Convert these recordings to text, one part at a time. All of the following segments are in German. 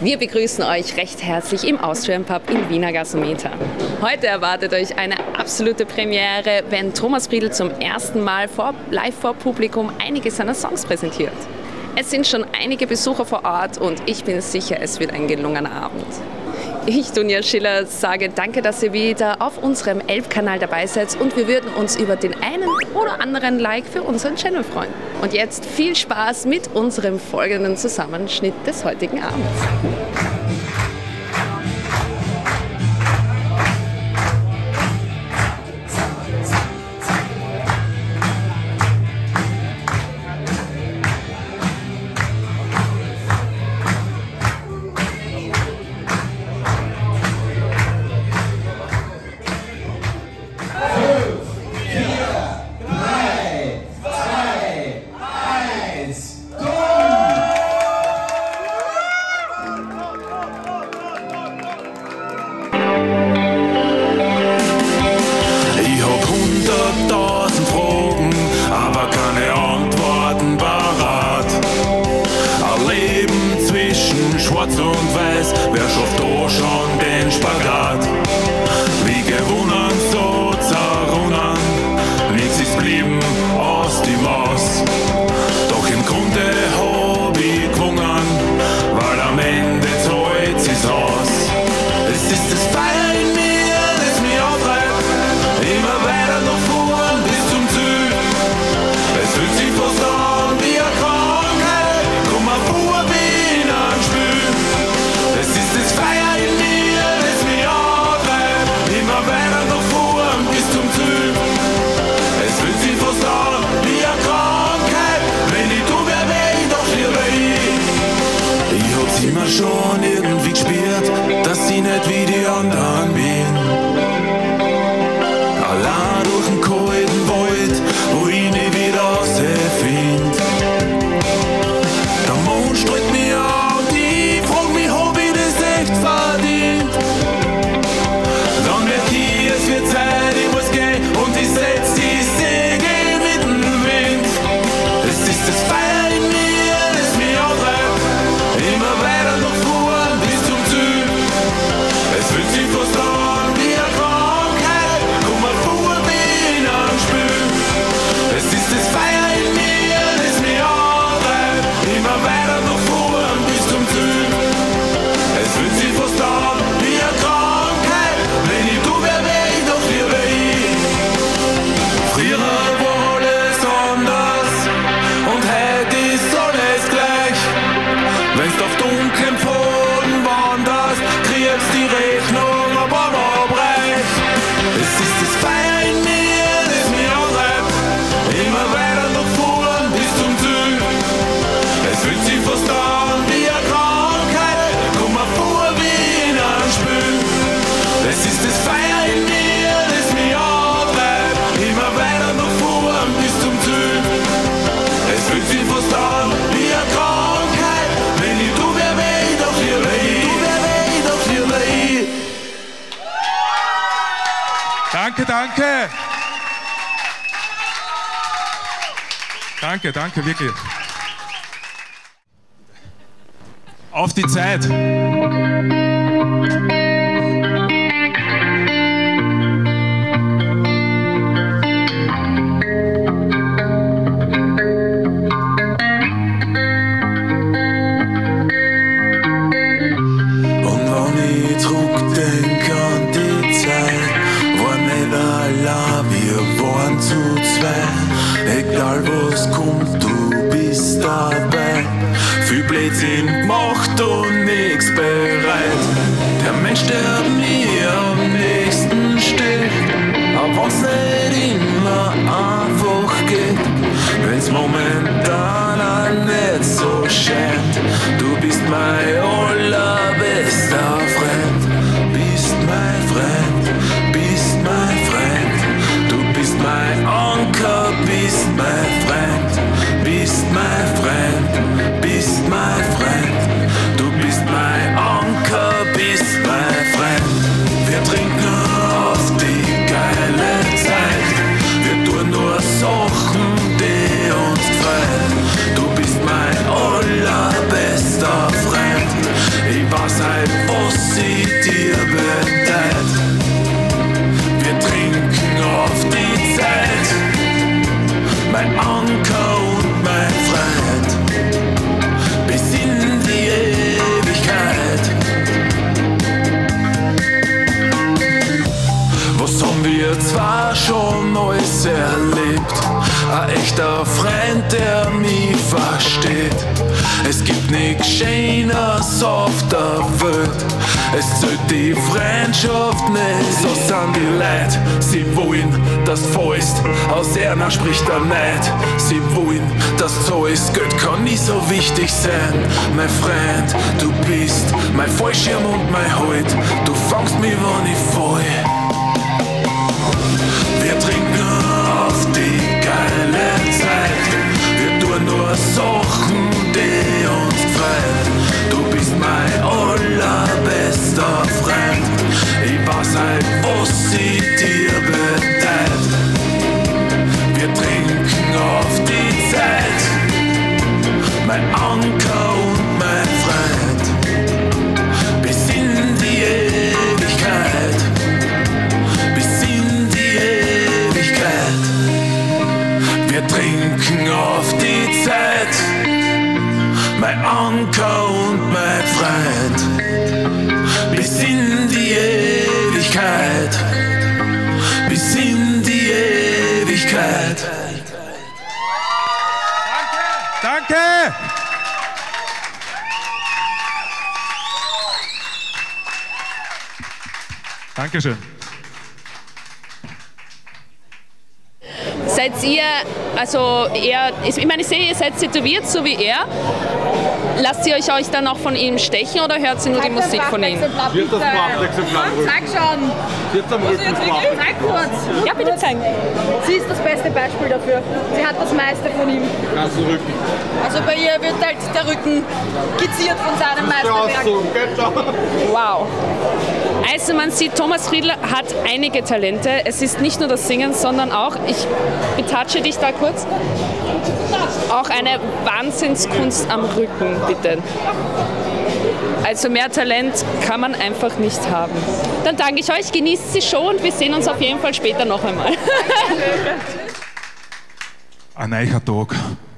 Wir begrüßen euch recht herzlich im Austrian Pub im Wiener Gasometer. Heute erwartet euch eine absolute Premiere, wenn Thomas Briedl zum ersten Mal live vor Publikum einige seiner Songs präsentiert. Es sind schon einige Besucher vor Ort und ich bin sicher, es wird ein gelungener Abend. Ich, Dunja Schiller, sage danke, dass ihr wieder auf unserem Elbkanal dabei seid und wir würden uns über den einen oder anderen Like für unseren Channel freuen. Und jetzt viel Spaß mit unserem folgenden Zusammenschnitt des heutigen Abends. Schwarz und Weiß, wer schafft da schon den Spagat? Wie gewonnen, so zerrunnen, nichts ist blieben aus die Maus. Doch im Grunde hab ich gewonnen, weil am Ende zahlt sie's aus. Es ist das Feuer in mir, das mich antreibt, immer weiter nach vorn bis zum Ziel. Es fühlt sich fast an wie eine Krankheit, komm mal vor wie in einem Spiel. Es ist das Feuer in mir, das mich antreibt, immer weiter nach vorn bis zum Ziel. Es fühlt sich fast an wie eine Krankheit, wenn ich tu, wer ich doch lieber ich. Ich hab's immer schon irgendwie gespürt, dass ich nicht wie die anderen bin. Allein durch den kalten Wald, wo ich nicht wieder rausfind. Der Mond strahlt mich an und ich frag mich, hab ich das echt verdient? Dann merk ich, es wird Zeit, ich muss gehen und ich setz die Segel mit dem Wind. Es ist das Feuer in mir, das mich antreibt, immer weiter nach vorn bis zum Ziel. Es fühlt sich fast an wie eine Krankheit, komm mal vor wie in einem Spiel. Es ist das Feuer in mir, das mich antreibt, immer weiter nach vorn bis zum Ziel. Es fühlt sich fast an wie eine Krankheit, wenn ich tu, wer ich doch lieber ich. Früher war alles anders und heute ist alles gleich. Wenn's auf dunklem Boden wanderst, kriegst die Rechnung aber noch reich. Es ist das Feuer in mir, das mich antreibt, immer weiter nach vorn bis zum Ziel. Es fühlt sich fast an wie eine Krankheit, komm mal vor wie in einem Spiel. Es ist das Feuer in mir, das mich antreibt, immer weiter nach vorn bis zum Ziel. Es fühlt sich fast an wie eine Krankheit, wenn ich tu, wer ich doch lieber ich. Danke, danke. Danke, danke, wirklich. Auf die Zeit. Und wenn ich zurückdenk an die Zeit, war nicht allein, wir waren zu zweit. Egal was kommt, du bist dabei. Viel Blödsinn gemacht und nix bereit. Der Mensch, der mir am nächsten steht, auch wenn's nicht immer einfach geht. Wenn's momentan auch nicht so scheint, du bist mein allerbester Freund. Bist mein Freund, bist mein Freund. Du bist mein Anker, bist mein Freund. Bist mein Freund, bist mein Freund. Du bist mein Anker, bist mein Freund. Wir trinken auf die geile Zeit. Wir tun nur Sachen, die uns gefallen. Du bist mein allerbester Freund. weiß halt, was ich dir bedeutet. Wir trinken auf die Zeit, mein Anker und mein Freund, bis in die Ewigkeit. Was haben wir zwar schon alles erlebt, ein echter Freund, der mich versteht. Es gibt nichts Schöneres auf der Welt, es zählt die Freundschaft nicht. So sind die Leute, sie wollen, dass du fällst, aus einer spricht er nicht. Sie wollen, dass du zahlst, Geld kann nie so wichtig sein. Mein Freund, du bist mein Fallschirm und mein Halt, du fangst mich, wann ich fall. Wir trinken auf die geile Zeit, wir tun nur Sachen, die uns gefallen. Du bist mein allerbester Freund, ich weiß halt, was ich dir bedeutet. Wir trinken auf die Zeit, mein Anker und mein Freund, bis in die Ewigkeit. Wir trinken auf die Zeit, mein Anker und mein Freund, bis in die Ewigkeit, bis in die Ewigkeit. Danke! Dankeschön. Seid ihr, also eher, ich meine, ich sehe, ihr seid tätowiert, so wie er. Lasst ihr euch dann auch von ihm stechen oder hört ihr nur die Musik von ihm? Wird das Prachtexemplar? Zeig schon! Wird am Rücken Zeig kurz! Ja, bitte zeigen. Sie ist das beste Beispiel dafür. Sie hat das meiste von ihm. ganzen Rücken. Also bei ihr wird halt der Rücken skizziert von seinem Meisterwerk. Wow. Also man sieht, Thomas Friedl hat einige Talente. Es ist nicht nur das Singen, sondern auch, ich betatsche dich da kurz, auch eine Wahnsinnskunst am Rücken, bitte. Also mehr Talent kann man einfach nicht haben. Dann danke ich euch, genießt die Show und wir sehen uns auf jeden Fall später noch einmal. Ein neuer Tag.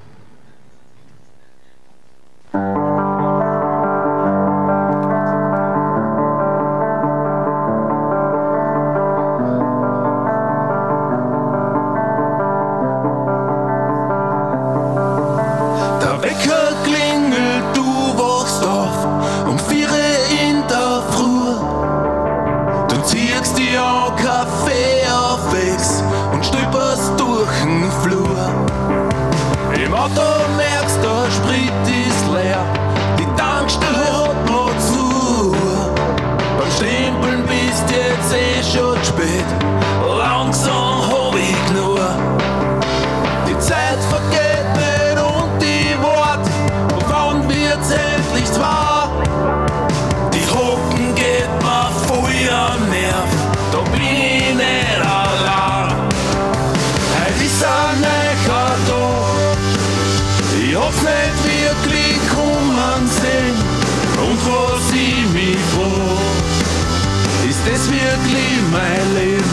Das wirklich mein Leben.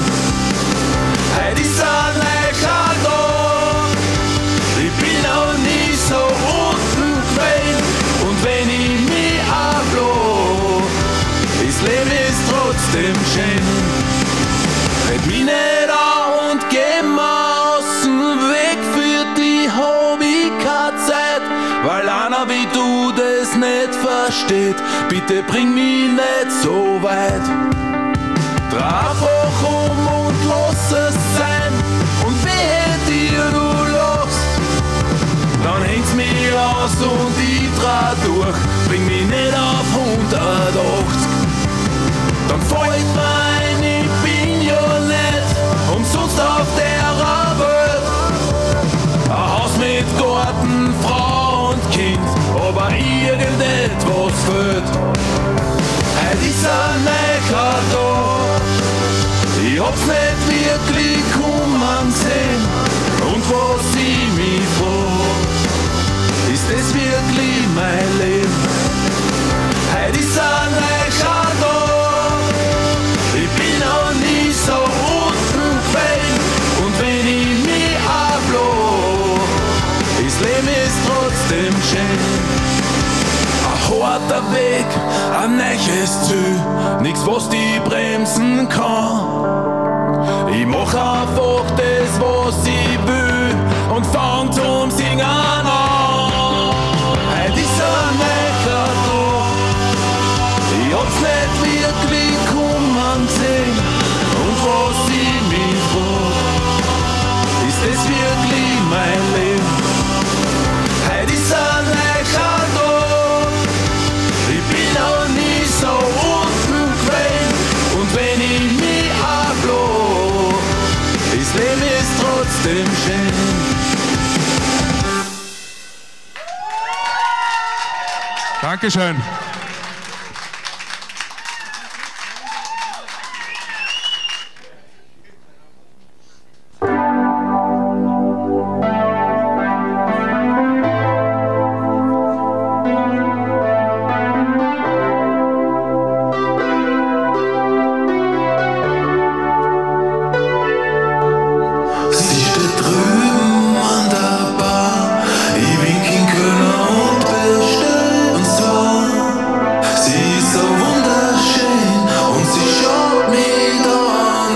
Heute ist ein neuer Tag. Ich bin noch nie so unten gewesen. Und wenn ich mich abloh, das Leben ist trotzdem schön. Halt mich nicht an und geh mal aus dem Weg. Für die hab ich keine Zeit, weil einer wie du das nicht versteht. Bitte bring mich nicht so weit. Dreh einfach und lass es sein. Und wehe dir, du lachst, dann hängt's mich aus und ich dreh durch. Bring mich nicht auf 180. Dann fällt mir ein, ich bin ja nicht umsonst auf der Welt. Ein Haus mit Garten, Frau und Kind, aber irgendetwas fehlt. Heute ist ein neuer Tag. Ich hab's nicht wirklich kommen sehen. Und was ich mich frag, ist das wirklich mein Leben? Heute ist ein weiter Weg, ein neues Ziel, nix was die bremsen kann. Ich mach einfach das, was ich will und fang zum Singen an. Heute ist ein neuer Tag, ich hab's nicht wirklich kommen gesehen. Und was ich mich frag, ist das wirklich mein Leben? Heute ist ein neuer Tag, ich bin noch nie so unten gewesen. Und wenn ich mich abloh, das Leben ist trotzdem schön. Dankeschön. Sie steht drüben an der Bar, ich wink in Köln und bestell uns zwar. Sie ist so wunderschön und sie schaut mich dauernd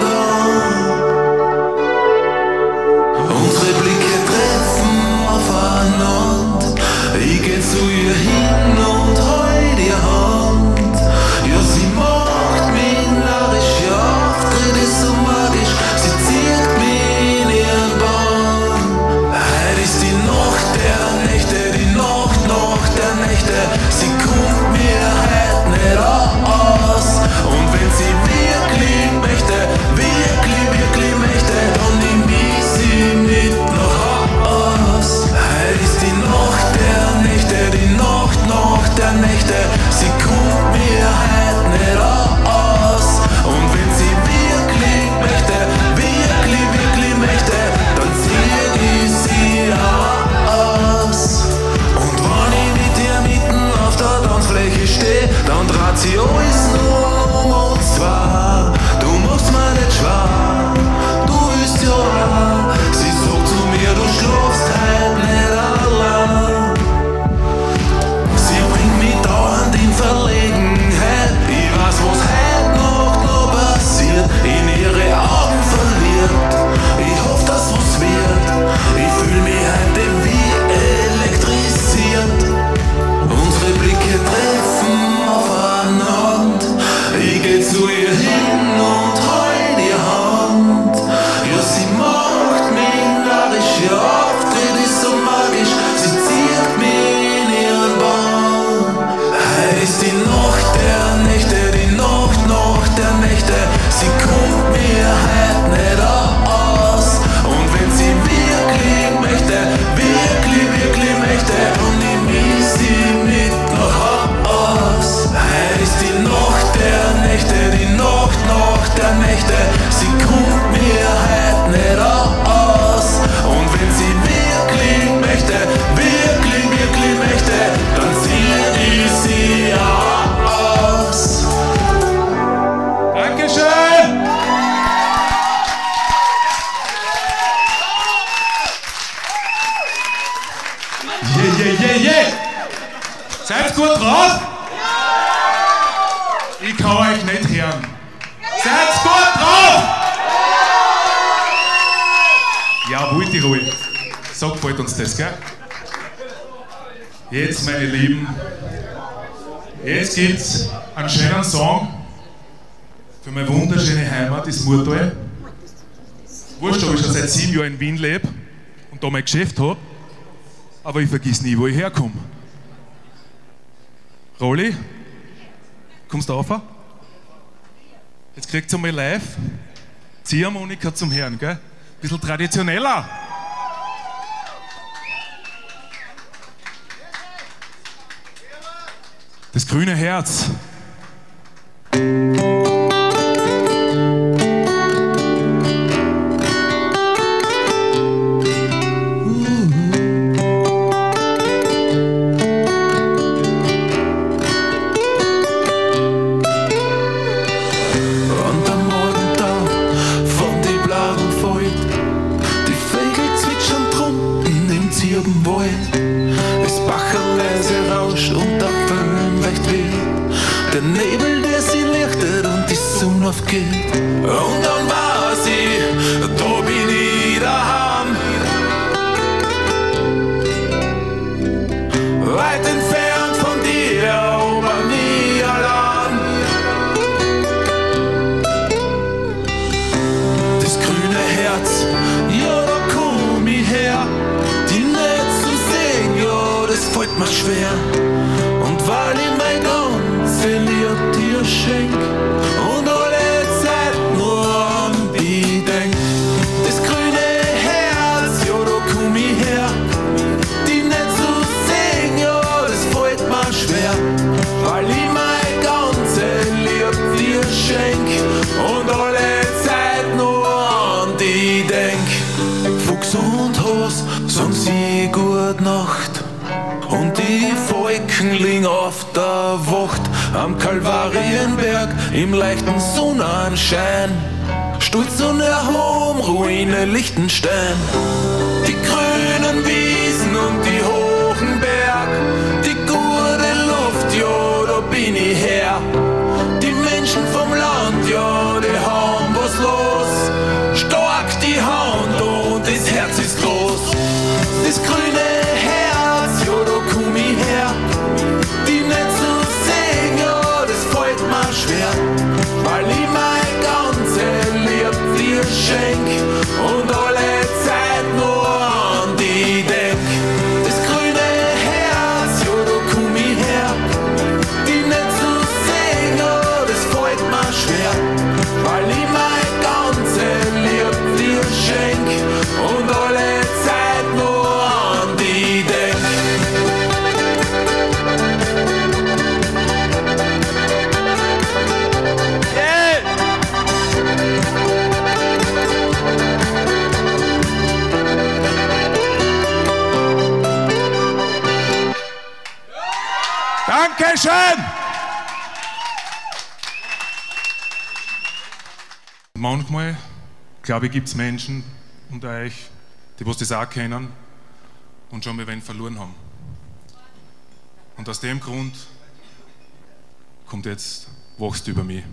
an. Unsere Blicke treffen aufeinander, ich geh zu ihr hin und heul ihr Hand. Ja, sie macht mich narrisch, ihr Auftritt ist so magisch, sie zieht mich in ihren Bann. Heute ist die Nacht der Nächte, die Nacht der Nächte, sie kommt mir heute nicht aus. Und wenn sie wirklich möchte, wirklich möchte, dann nehm ich sie mit nach Haus. Heute ist die Nacht der Nächte, die Nacht der Nächte, sie kommt mir heute nicht aus. Und wenn sie wirklich möchte, wirklich möchte, dann zieh ich sie aus. Und wenn ich mit ihr mitten auf der Tanzfläche steh, dann dreht sie alles nur um uns zwei. Du machst mir nicht schwer, du willst ja auch. Sie sagt zu mir, du schlafst heute nicht allein. Sie bringt mich dauernd in Verlegenheit. Ich weiß, was heute Nacht noch passiert. In ihre Augen verliert. Ich hoffe, dass was wird. Ich fühl mich heute wie elektrisiert. Unsere Blicke treffen aufeinander. Ich geh zu ihr hin und heul ihr Hand. Ja, sie macht mich narrisch, ihr Auftritt ist so magisch, sie zieht mich in ihren Bann. Heute ist die Nacht der Nächte, die Nacht der Nächte, sie kommt mir heute nicht aus. Und wenn sie wirklich möchte, wirklich möchte, dann nehm ich sie mit nach Haus. Heute ist die Nacht der Nächte, die Nacht der Nächte, sie kommt mir heute nicht aus. Und wenn sie wirklich möchte, wirklich möchte, dann zieh ich sie aus. Dankeschön. Yeah. Seid gut drauf? Ich kann euch nicht hören. Seid gut drauf? Jawohl, Tirol. Sagt bald uns das, gell? Jetzt, meine Lieben, jetzt gibt's einen schönen Song für meine wunderschöne Heimat, das Murtal. Wurscht, ob ich schon seit 7 Jahren in Wien lebe und da mein Geschäft habe, aber ich vergiss nie, wo ich herkomme. Rolli, kommst du rauf? Jetzt kriegt ihr mal live Ziehharmonika zum Hören, gell? Bisschen traditioneller. Das grüne Herz. Es Bacher leise rauscht und der Föhn der Nebel, der sie lichtet und die Sonne aufgeht. Und dann weiß ich, da bin ich daheim. Weit entfernt von dir, aber nie allein. Das grüne Herz, ja, da komm ich her. Die nicht zu sehen, ja, das fällt mir schwer. Und weil ich mein ganze Lieb dir schenk und alle Zeit nur an dich denk. Das grüne Herz, ja, da komm ich her. Die nicht zu sehen, ja, das fällt mir schwer. Weil ich mein ganze Lieb dir schenk und alle Zeit nur an dich denk. Fuchs und Haus sagen sie gut Nacht. Und die Wolken liegen auf der Wacht am Kalvarienberg im leichten Sonnenschein. Stolz und erhoben Ruine Liechtenstein. Die grünen Wiesen und die hohen Berg, die gute Luft, ja, da bin ich her. Die Menschen vom Land, ja, die haben was los. Stark die Hand und das Herz ist groß. Das grüne Herz, ja, da komm ich her. Die nicht zu sehen, ja, das fällt mir schwer. Weil ich mein ganze Lieb dir schenk und alle Zeit nur an dich denk. Das grüne Herz, ja, da komm ich her. Die nicht zu sehen, ja, das fällt mir schwer. Weil ich mein ganze Lieb dir schenk und alle Zeit nur an dich denk. Dankeschön! Manchmal, glaube ich, gibt es Menschen unter euch, die was das auch kennen und schon mal wen verloren haben. Und aus dem Grund kommt jetzt Wachst über mich.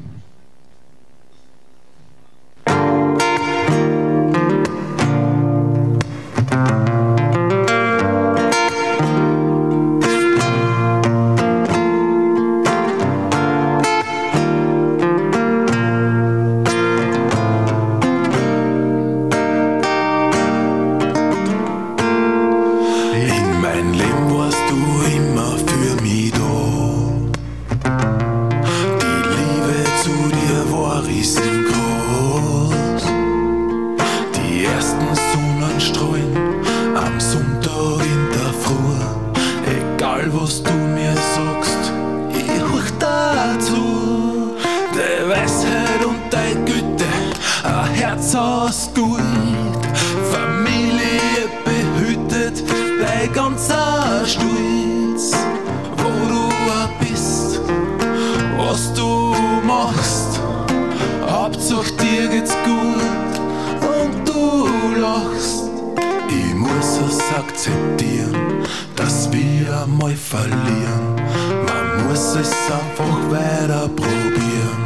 In mein Leben warst du immer für mich da. Die Liebe zu dir war riesengroß. Die ersten Sonnenstrahlen am Sonntag in der Früh. Egal was du mir sagst, ich horch dazu. Deine Weisheit und deine Güte, ein Herz aus Gold. Familie behütet, dein ganzer Stolz. Wo du auch bist, was du machst, Hauptsache dir geht's gut und du lachst. Ich muss es akzeptieren, dass wir einmal verlieren. Man muss es einfach weiter probieren.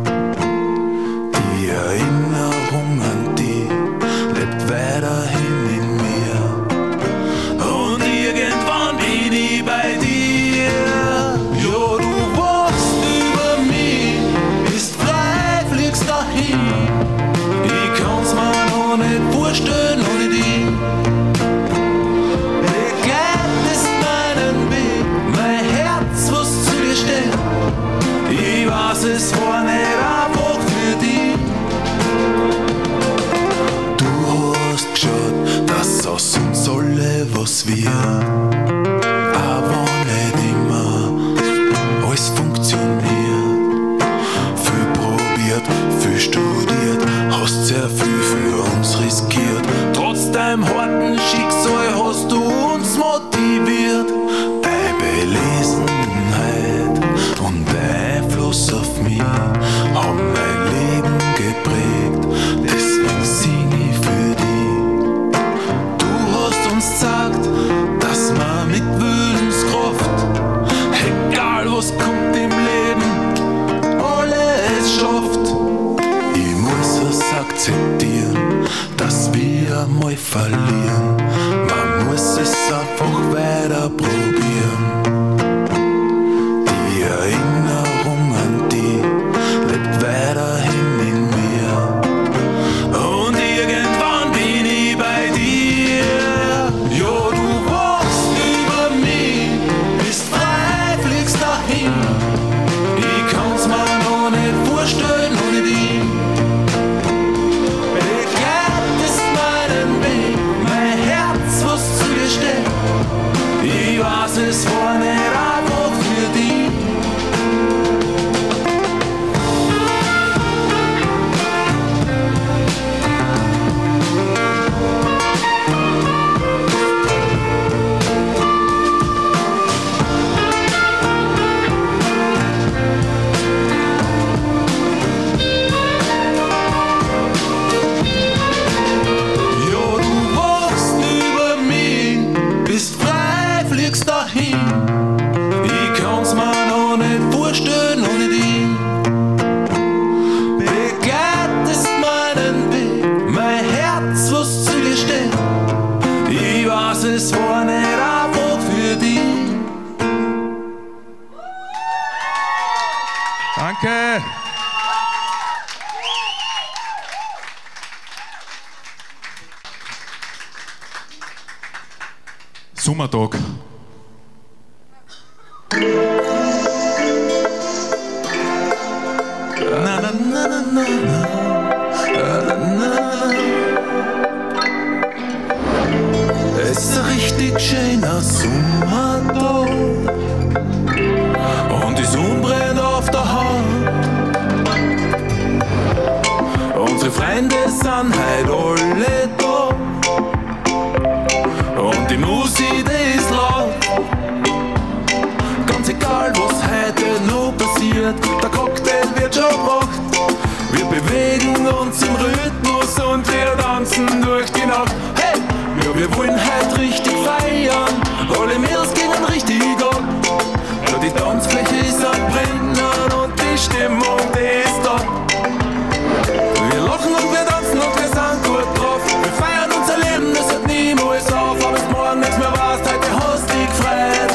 Die Erinnerung an die lebt weiterhin in mir. Und irgendwann bin ich bei dir. Ja, du wachst über mich, bist frei, fliegst dahin. Ich kann's mir noch nicht vorstellen ohne dich. Begleitest meinen Weg, mein Herz, was zu dir steht. Ich weiß, es war nicht einfach für dich. Du hast geschaut, dass aus uns alle was wird. Aber nicht immer alles funktioniert. Viel probiert, viel studiert, hast sehr viel für uns riskiert. Trotz deinem harten Schicksal hast du uns motiviert. Deine Belesenheit und der Einfluss auf mich haben mein Leben geprägt. Deswegen sing ich für dich. Du hast uns gesagt, dass einmal verlieren. Man muss es einfach weiter probieren. Die Erinnerung an die lebt weiterhin in mir. Und irgendwann bin ich bei dir. Ja, du wachst über mich, bist frei, fliegst dahin. Ich kann's mir noch nicht vorstellen ohne dich. Begleitest meinen Weg, mein Herz, was zu dir steht. Ich weiß, es war nicht einfach für dich. Es war nicht einfach für dich. Danke! Sommertag. Na, na, na, na, na, na. Na, na, na. Es ist ein richtig schöner Sommertag und die Sonne brennt auf der Haut. Unsere Freunde sind heute alle da und die Musik, die ist laut. Ganz egal, was heute noch passiert, der Cocktail wird schon gebracht. Wir bewegen uns im Rhythmus und wir tanzen durch die Nacht. Hey! Ja, wir wollen heute richtig feiern, alle Mädels gehen richtig ab. Ja, die Tanzfläche ist am Brennen und die Stimmung, die ist da. Wir lachen und wir tanzen und wir sind gut drauf. Wir feiern unser Leben, das hört niemals auf. Aber es morgen nichts mehr warst, heute hast dich gefreut.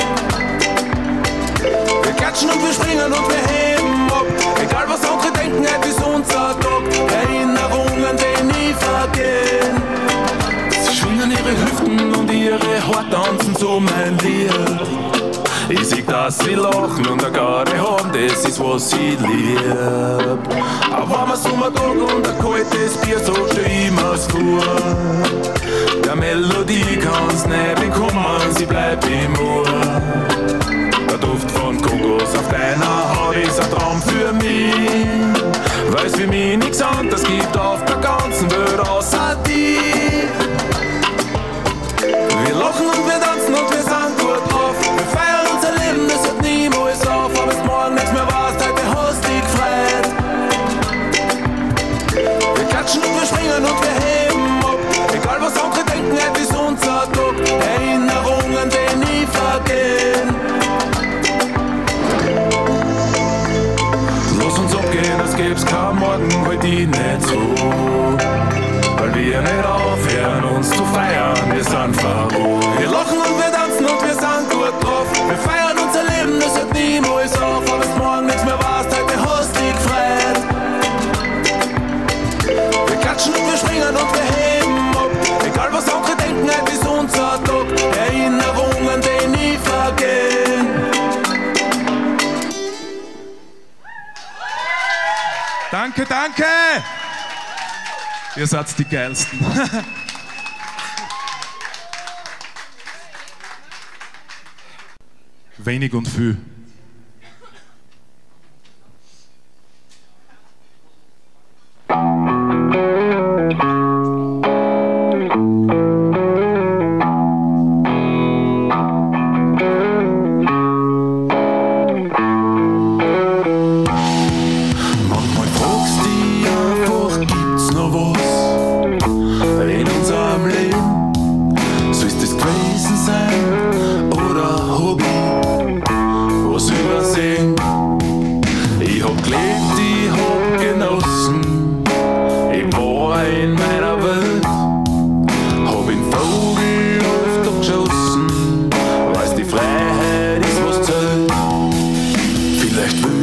Wir klatschen und wir springen und wir heben ab. Egal was andere denken, heute ist unser Tag. Erinnerungen, die nie vergehen. Ihre Hüften und ihre Haare tanzen so mein Lied. Ich seh, dass sie lachen und eine Garde haben, das ist was sie lieb. Aber am Sommertag und ein kaltes Bier, so stell ich mir's vor. Der Melodie kann's nicht bekommen, sie bleibt im Ohr. Der Duft von Kokos auf deiner Haut ist ein Traum für mich. Weil's für mich nichts anderes gibt auf der ganzen Welt außer dir. Wir lachen und wir tanzen und wir sind gut drauf. Wir feiern unser Leben, das hört niemals auf. Aber es morgen nichts mehr warst, heute hast dich gefreut. Wir klatschen und wir springen und wir heben ab. Egal was andere denken, heute ist unser Tag. Erinnerungen, die nie vergehen. Lass uns abgehen, als gäb's kein Morgen, halt ich nicht so. Weil wir nicht aufhören, uns zu feiern, wir sind verrückt. Wir lachen und wir tanzen und wir sind gut drauf. Wir feiern unser Leben, das hört niemals auf. Aber es morgen nichts mehr warst, heute hast dich gefreut. Wir klatschen und wir springen und wir heben ab. Egal was andere denken, heute ist unser Tag. Erinnerungen, die nie vergehen. Danke, danke! Ihr seid die Geilsten. Wenig und viel.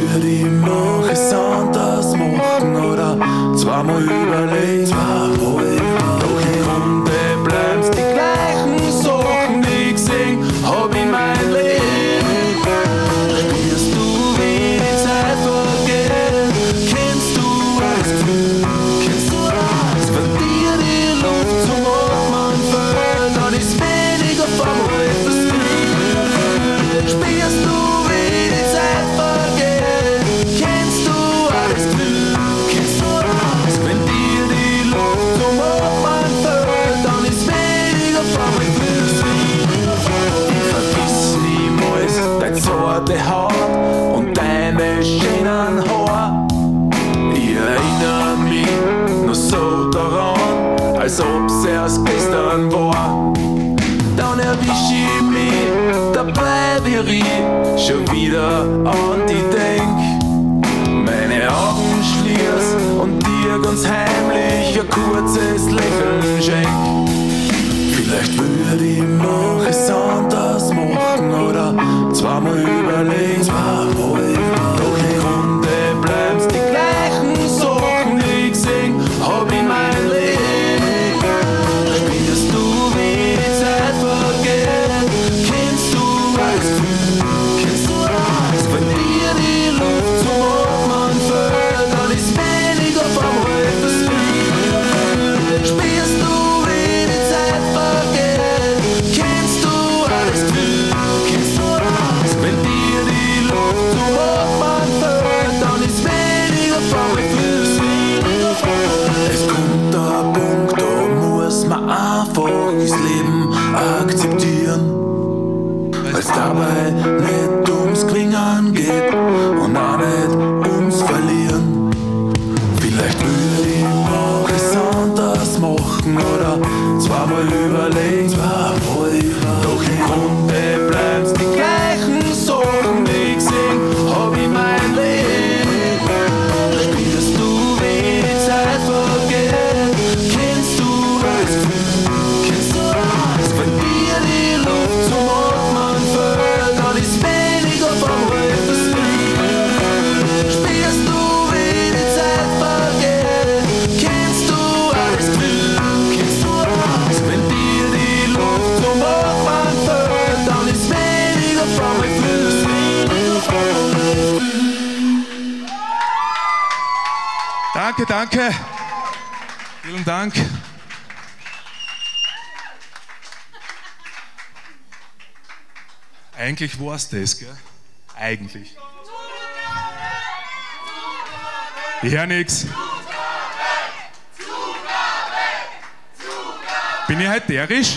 würde ich manches anders machen oder zweimal überlegen. Doch im Grunde bleiben's die gleichen Sachen, die ich gesehen hab in mein Leben. Spürst du, wie die Zeit vergeht? Kennst du das Gefühl? Wenn dir die Luft zum Atmen fällt, dann ist weniger vom etwas viel. Spürst du, wie die Zeit vergeht? Kennst du alles Gefühl? Wenn dir die Luft zum Atmen fällt, dann ist weniger vom etwas viel. Ich vergiss niemals deine zarte Haut und deine schönen Haare. Ich erinnere mich noch so daran, als ob's erst gestern war. Dann erwisch ich mich dabei, wie ich schon wieder an die denk. Meine Augen schließ und dir ganz heimlich ein kurzes Lächeln schenk. Vielleicht würde ich manches anders machen oder zweimal überlegen. Doch im Grunde bleiben's die gleichen Sachen, die ich gesehen hab in mein Leben. Spürst du, wie die Zeit vergeht? Kennst du alles Gefühl? Wenn dir die Luft zum Atmen fällt, dann ist weniger vom etwas viel. Spürst du, wie die Zeit vergeht? Kennst du alles Gefühl? Wenn dir die Luft zum Atmen fällt, dann ist weniger vom etwas viel. Es kommt der Punkt, da muss man einfach das Leben akzeptieren. Weil's dabei nicht ums Gewinnen geht und auch nicht ums Verlieren. Vielleicht würde ich manches anders machen oder zweimal überlegen. Doch im Grunde bleiben's die gleichen Sachen, die ich gesehen hab in mein Leben. Spürst du, wie die Zeit vergeht? Kennst du alles Gefühl? Wenn dir die Luft zum Atmen fällt, dann ist weniger vom etwas viel. Spürst du, wie die Zeit vergeht? Kennst du alles Gefühl? Wenn dir die Luft zum Atmen fällt, dann ist weniger vom etwas viel. Danke, danke. Vielen Dank. Eigentlich war's das, gell? Eigentlich. Ich hör nix. Bin ich heute derisch?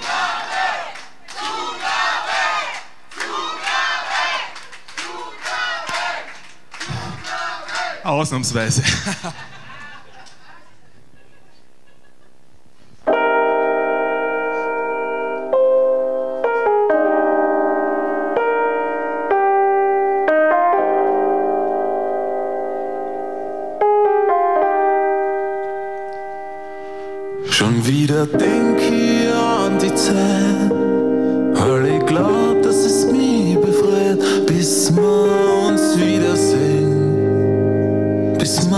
Ausnahmsweise. Schon wieder denk ich an die Zeit, weil ich glaub, dass es mich befreit, bis wir uns wiedersehen,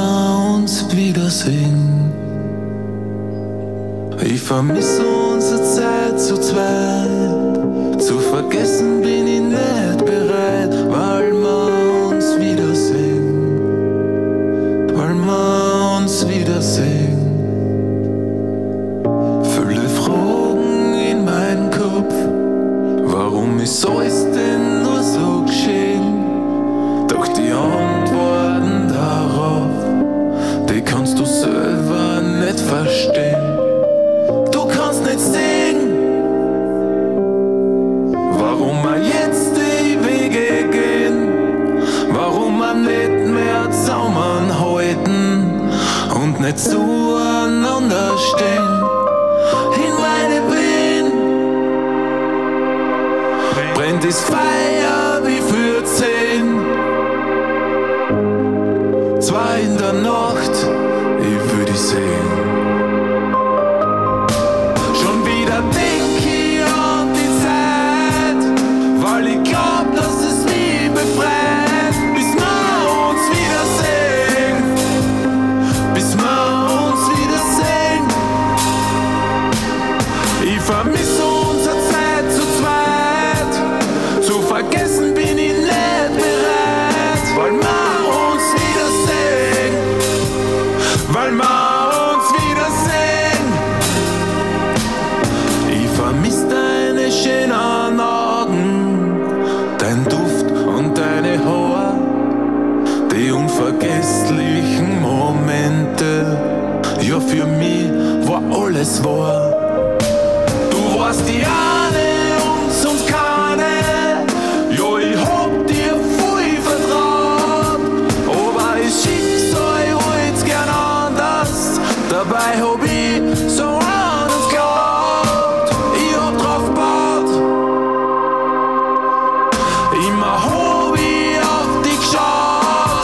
Ich vermisse unsere Zeit zu zweit, zu vergessen bin ich nicht bereit, weil wir uns wiedersehen. Viele Fragen in meinem Kopf, warum ist alles denn nur so geschehen? Doch die Antworten darauf, die kannst du selber nicht verstehen. Du kannst nicht sehen, warum wir jetzt die Wege gehen, warum wir nicht mehr zusammenhalten und nicht zueinander stehen. In meine Wien brennt das Feuer wie für 10. 2 in der Nacht, ich würde dich sehen. Schon wieder denk ich an die Zeit, weil ich glaub, dass es mich befreit, bis wir es war. Du warst die eine und sonst keine. Ja, ich hab dir viel vertraut, aber das Schicksal wollt's gern anders. Dabei hab ich so anders geglaubt. Ich hab drauf gebaut. Immer hab ich auf dich geschaut.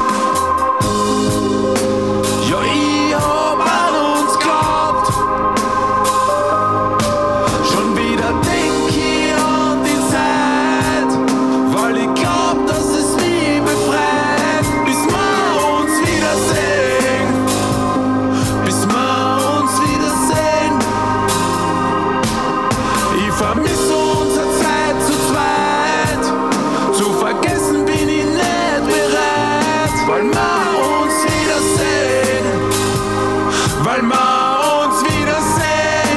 Ja, ich hab an uns geglaubt. Schon wieder denk ich an die Zeit, weil ich glaub, dass es mich befreit, bis wir uns wiedersehen. Bis wir uns wiedersehen. Ich vermiss unsere Zeit zu zweit. Zu vergessen bin ich nicht bereit, weil wir uns wiedersehen. Weil wir uns wiedersehen.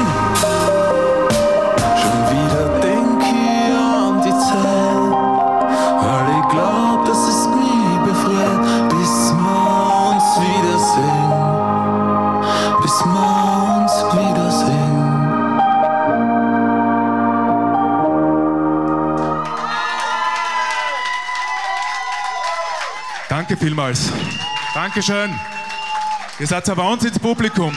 Schon wieder denk ich an die Zeit, weil ich glaub, dass es mich befreit, bis wir uns wiedersehen. Bis wir uns wiedersehen. Danke vielmals. Dankeschön. Ihr seid ein Wahnsinnspublikum.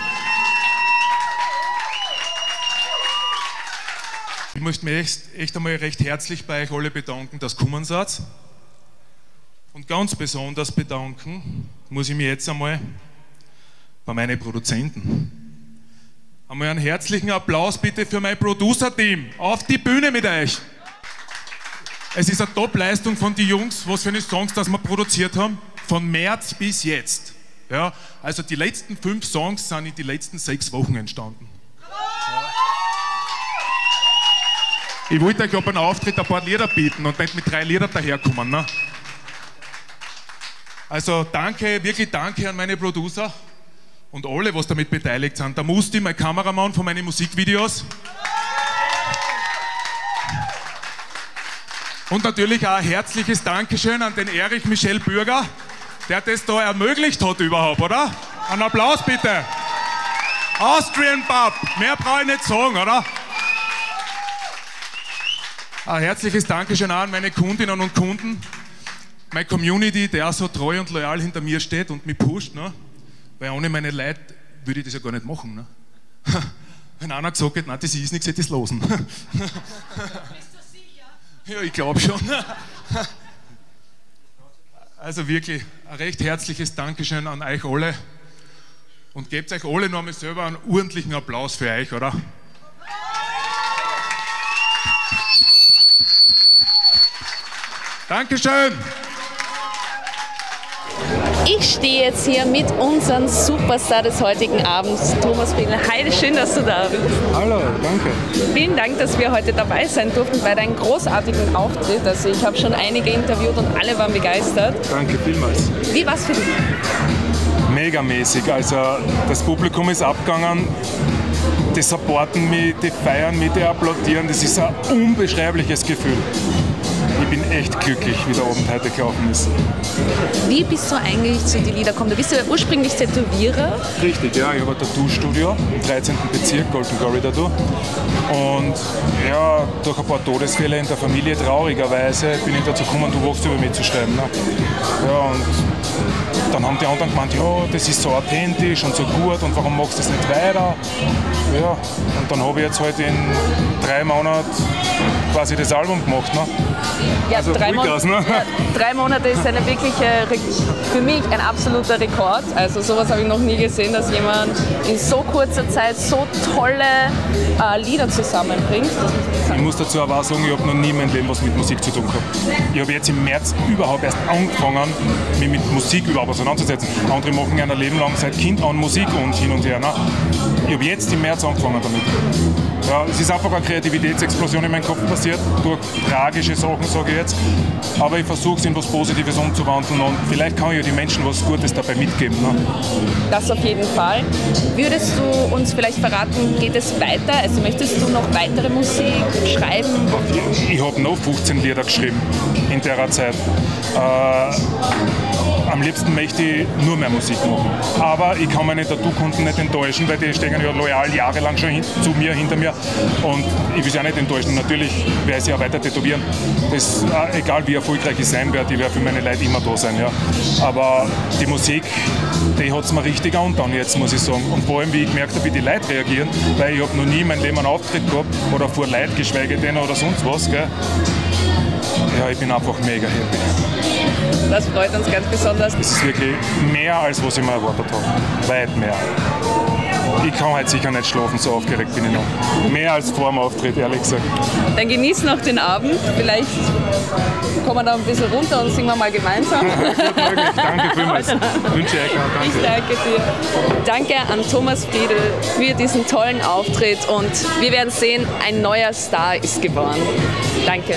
Ich möchte mich echt einmal recht herzlich bei euch alle bedanken, dass ihr gekommen seid. Und ganz besonders bedanken muss ich mich jetzt einmal bei meinen Produzenten. Einmal einen herzlichen Applaus bitte für mein Producer-Team. Auf die Bühne mit euch! Es ist eine Top-Leistung von den Jungs, was für eine Songs das wir produziert haben, von März bis jetzt. Ja, also die letzten 5 Songs sind in den letzten 6 Wochen entstanden. Ich wollte euch ab einem Auftritt ein paar Lieder bieten und nicht mit 3 Liedern daherkommen. Ne? Also danke, wirklich danke an meine Producer und alle, was damit beteiligt sind. Der Musti, mein Kameramann von meinen Musikvideos. Und natürlich auch ein herzliches Dankeschön an den Erich Michel Bürger, der das da ermöglicht hat überhaupt, oder? Einen Applaus bitte. Austrian Pub, mehr brauche ich nicht sagen, oder? Ein herzliches Dankeschön auch an meine Kundinnen und Kunden, meine Community, die auch so treu und loyal hinter mir steht und mich pusht, ne? Weil ohne meine Leute würde ich das ja gar nicht machen. Ne? Wenn einer gesagt hat, nein, das ist nichts, hätte ich es losen. Ja, ich glaube schon. Also wirklich ein recht herzliches Dankeschön an euch alle und gebt euch alle noch einmal selber einen ordentlichen Applaus für euch, oder? Dankeschön! Ich stehe jetzt hier mit unserem Superstar des heutigen Abends, Thomas Friedl. Hi, schön, dass du da bist. Hallo, danke. Vielen Dank, dass wir heute dabei sein durften bei deinem großartigen Auftritt. Also ich habe schon einige interviewt und alle waren begeistert. Danke vielmals. Wie war es für dich? Megamäßig. Also das Publikum ist abgegangen, die supporten mich, die feiern mich, die applaudieren. Das ist ein unbeschreibliches Gefühl. Ich bin echt glücklich, wie der Abend heute gelaufen ist. Wie bist du eigentlich zu den Liedern gekommen? Du bist ja ursprünglich Tätowierer. Richtig, ja. Ich habe ein Tattoo-Studio im 13. Bezirk, Golden Glory Tattoo. Und ja, durch ein paar Todesfälle in der Familie, traurigerweise, bin ich dazu gekommen, Du wachst über mich zu schreiben. Ne? Ja, und dann haben die anderen gemeint, ja, das ist so authentisch und so gut und warum machst du das nicht weiter? Ja, und dann habe ich jetzt halt in 3 Monaten quasi das Album gemacht. Ne? Ja, also 3 Monate, ne? ja, 3 Monate ist eine wirkliche, für mich ein absoluter Rekord. Also sowas habe ich noch nie gesehen, dass jemand in so kurzer Zeit so tolle Lieder zusammenbringt. Ich muss dazu aber auch sagen, ich habe noch nie in meinem Leben was mit Musik zu tun gehabt. Ich habe jetzt im März überhaupt erst angefangen, mich mit Musik überhaupt auseinanderzusetzen. Andere machen ja ein Leben lang seit Kind an Musik und hin und her. Ne? Ich habe jetzt im März angefangen damit. Ja, es ist einfach eine Kreativitätsexplosion in meinem Kopf passiert, durch tragische Sachen, sage ich jetzt. Aber ich versuche es in was Positives umzuwandeln und vielleicht kann ich ja die Menschen was Gutes dabei mitgeben. Ne? Das auf jeden Fall. Würdest du uns vielleicht verraten, geht es weiter? Also möchtest du noch weitere Musik schreiben? Ich habe noch 15 Lieder geschrieben in der Zeit. am liebsten möchte ich nur mehr Musik machen. Aber ich kann meine Tattoo-Kunden nicht enttäuschen, weil die stehen ja loyal jahrelang schon zu mir, hinter mir. Und ich will sie auch nicht enttäuschen. Natürlich werde ich sie auch weiter tätowieren. Das, egal wie erfolgreich ich sein werde, ich werde für meine Leute immer da sein. Ja. Aber die Musik, die hat es mir richtig angetan jetzt, muss ich sagen. Und vor allem, wie ich gemerkt habe, wie die Leute reagieren, weil ich habe noch nie in meinem Leben einen Auftritt gehabt oder vor Leuten, geschweige denn oder sonst was. Gell. Ja, ich bin einfach mega happy. Das freut uns ganz besonders. Es ist wirklich mehr, als was ich mir erwartet habe. Weit mehr. Ich kann halt sicher nicht schlafen, so aufgeregt bin ich noch. Mehr als vor dem Auftritt, ehrlich gesagt. Dann genieß noch den Abend. Vielleicht kommen wir da ein bisschen runter und singen wir mal gemeinsam. Gut möglich. Danke vielmals. Wünsche euch auch. Danke. Ich danke dir. Danke an Thomas Friedl für diesen tollen Auftritt und wir werden sehen, ein neuer Star ist geboren. Danke.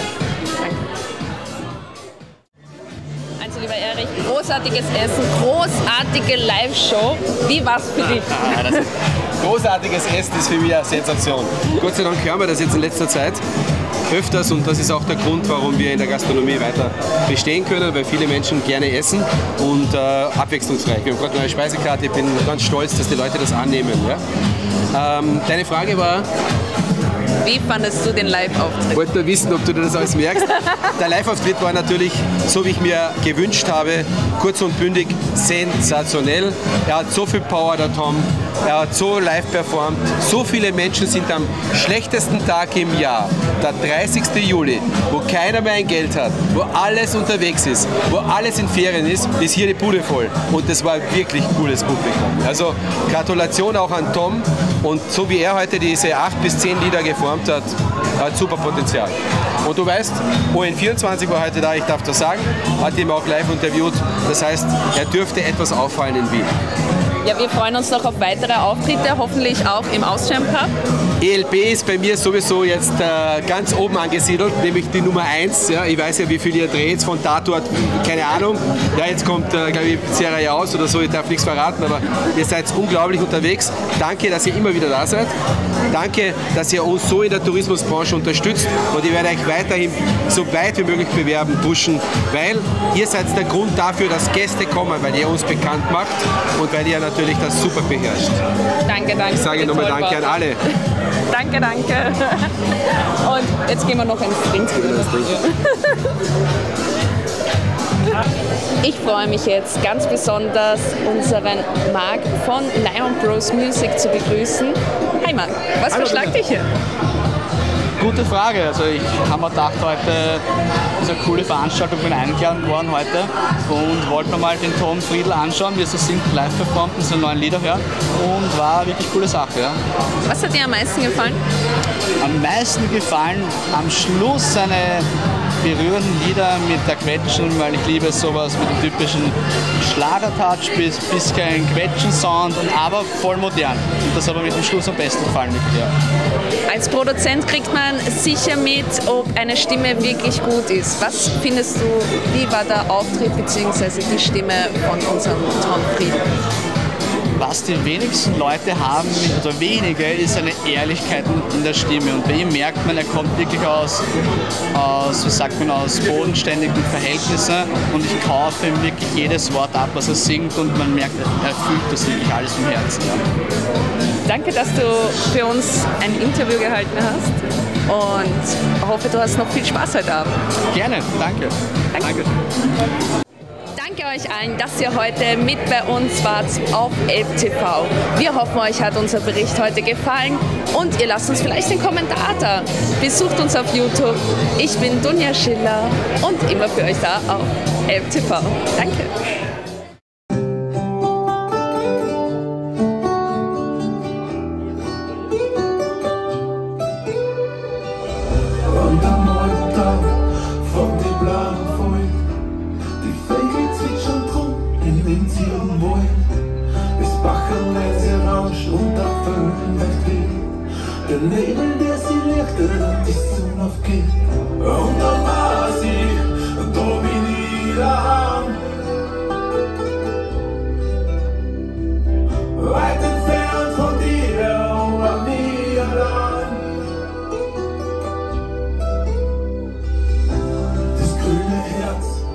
Also lieber Erich, großartiges Essen, großartige Live-Show. Wie war's für dich? Großartiges Essen ist für mich eine Sensation. Gott sei Dank hören wir das jetzt in letzter Zeit öfters und das ist auch der Grund, warum wir in der Gastronomie weiter bestehen können, weil viele Menschen gerne essen und abwechslungsreich. Wir haben gerade eine neue Speisekarte, ich bin ganz stolz, dass die Leute das annehmen. Ja? Deine Frage war... Wie fandest du den Live-Auftritt? Ich wollte nur wissen, ob du dir das alles merkst. Der Live-Auftritt war natürlich, so wie ich mir gewünscht habe, kurz und bündig, sensationell. Er hat so viel Power, der Tom. Er hat so live performt. So viele Menschen sind am schlechtesten Tag im Jahr, der 30. Juli, wo keiner mehr ein Geld hat, wo alles unterwegs ist, wo alles in Ferien ist hier die Bude voll. Und das war wirklich cooles Publikum. Also Gratulation auch an Tom. Und so wie er heute diese 8 bis 10 Lieder geformt hat, hat super Potenzial. Und du weißt, ON24 war heute da, ich darf das sagen, hat ihn auch live interviewt. Das heißt, er dürfte etwas auffallen in Wien. Ja, wir freuen uns noch auf weitere Auftritte, hoffentlich auch im Austrian Pub. ELB ist bei mir sowieso jetzt ganz oben angesiedelt, nämlich die Nummer 1. Ja, ich weiß ja, wie viel ihr dreht, von da dort, keine Ahnung. Ja, jetzt kommt, glaube ich, Serie aus oder so, ich darf nichts verraten, aber ihr seid unglaublich unterwegs. Danke, dass ihr immer wieder da seid. Danke, dass ihr uns so in der Tourismusbranche unterstützt und ich werde euch weiterhin so weit wie möglich bewerben, pushen, weil ihr seid der Grund dafür, dass Gäste kommen, weil ihr uns bekannt macht und weil ihr natürlich das super beherrscht. Danke, danke. Ich sage nochmal Danke an alle. Danke, danke. Und jetzt gehen wir noch ins Drinks. Ich freue mich jetzt ganz besonders, unseren Marc von Lion Bros Music zu begrüßen. Hi Marc, was verschlagt dich hier? Gute Frage. Also ich habe mir gedacht, heute ist eine coole Veranstaltung, bin eingeladen worden heute und wollte mir mal den Tom Friedl anschauen, wie er so singt, live performt und seine neuen Lieder hören und war eine wirklich coole Sache. Ja. Was hat dir am meisten gefallen? Am meisten gefallen am Schluss seine berührenden Lieder mit der Quetschen, weil ich liebe sowas mit dem typischen Schlagertouch bis kein Quetschen-Sound, aber voll modern. Und das hat mir mit dem Schluss am besten gefallen. Wirklich, ja. Als Produzent kriegt man sicher mit, ob eine Stimme wirklich gut ist. Was findest du, wie war der Auftritt bzw. die Stimme von unserem Tom Friedl? Was die wenigsten Leute haben, oder wenige, ist eine Ehrlichkeit in der Stimme. Und bei ihm merkt man, er kommt wirklich aus wie sagt man, aus bodenständigen Verhältnissen. Und ich kaufe ihm wirklich jedes Wort ab, was er singt. Und man merkt, er fühlt das wirklich alles im Herzen. Ja. Danke, dass du für uns ein Interview gehalten hast. Und hoffe, du hast noch viel Spaß heute Abend. Gerne, danke. Danke. Danke euch allen, dass ihr heute mit bei uns wart auf ELB TV. Wir hoffen, euch hat unser Bericht heute gefallen und ihr lasst uns vielleicht einen Kommentar da. Besucht uns auf YouTube. Ich bin Dunja Schiller und immer für euch da auf ELB TV. Danke. Der Nebel, der sie legte, dass die Sonne aufgeht. Und dann war sie, da bin ich daheim. Weit entfernt von dir und an mir allein. Das grüne Herz